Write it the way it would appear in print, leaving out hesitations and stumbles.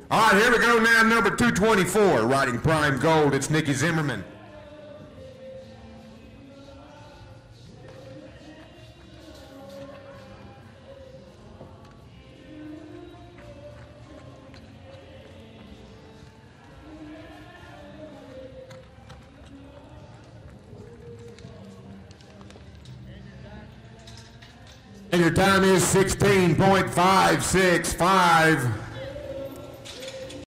All right, here we go now, number 224, riding prime gold, it's Nicki Zimmerman. And your time is 16.565.